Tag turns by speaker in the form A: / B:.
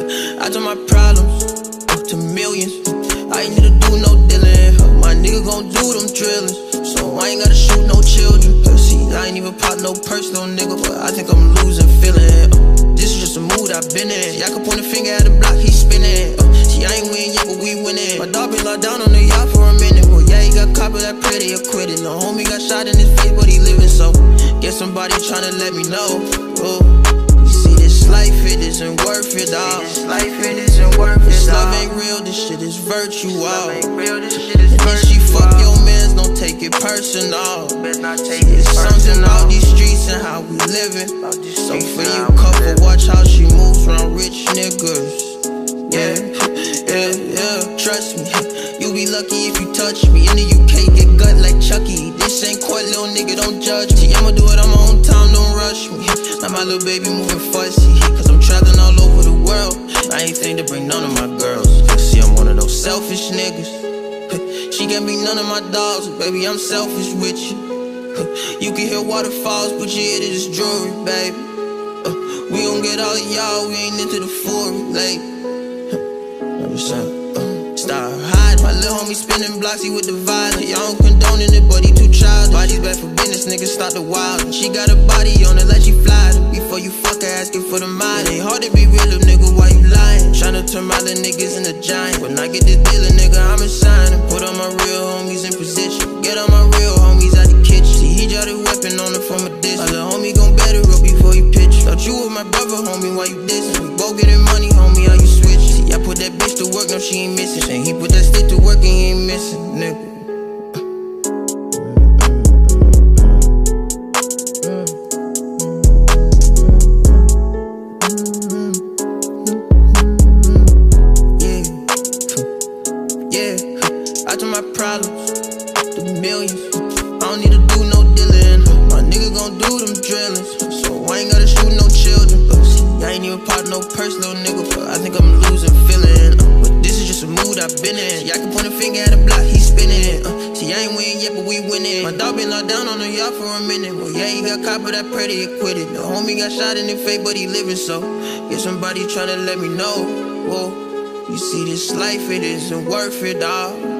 A: I turn my problems to millions. I ain't need to do no dealing. My nigga gon' do them drillings, so I ain't gotta shoot no children. See, I ain't even pop no personal nigga, but I think I'm losing feeling. This is just a mood I've been in. Y'all can point a finger at the block, he spinning. See, I ain't win yet, but we winning. My dog been locked down on the yacht for a minute. Well, yeah, he got caught, but that pretty acquitted. No homie got shot in his face, but he living, so guess somebody tryna let me know. Oh, you see, this life, it isn't worth it, dawg. This life, it isn't worth it, this love ain't real, this shit is virtual. And if she fuck your mans, don't take it personal. It's something about these streets and how we living. So for you couple, watch how she moves around rich niggas. Yeah, trust me, you be lucky if you touch me. In the UK, get gut like Chucky. This ain't court, little nigga, don't judge me. I'ma do it on my own time, don't rush me. Now my little baby moving fussy, cause I'm traveling all over the world. I ain't think to bring none of my girls. See, I'm one of those selfish niggas. She can't be none of my dogs, baby, I'm selfish with you. You can hear waterfalls, but you hear this jewelry, baby. We gon' get all of y'all, we ain't into the fury, like. I'm just saying, start hiding. My little homie spinning blocks, he with the violence. Y'all don't condone it, but he too childish. Body's bad for business, niggas start the wild. She got a body on her, let she fly. Before you fuck her, asking for the mind. It ain't hard to be real, nigga, why you lying? Tryna turn my little niggas into giant. When I get this dealer, nigga, I'ma sign and put all my real homies in position. Get all my real homies out the kitchen. See, he got a weapon on him from a distance. My little homie gon' better up before you pitch. Thought you was my brother, homie, why you dissing? We both getting money, homie, how you switch? See, I put that bitch to work, no, she ain't missing. And he put that stick to work and he ain't missing, nigga. I turn my problems to millions. I don't need to do no dealing. My nigga gon' do them drillings, so I ain't gotta shoot no children. See, I ain't even pop no personal nigga, but I think I'm losing feeling. But this is just a mood I've been in. Y'all can point a finger at the block, he spinning. See, I ain't win yet, but we winning. My dog been locked down on the yacht for a minute. Well, yeah, he got caught, but that pretty acquitted. The homie got shot in the face, but he living, so get somebody tryna let me know. Whoa, you see, this life, it isn't worth it, dawg.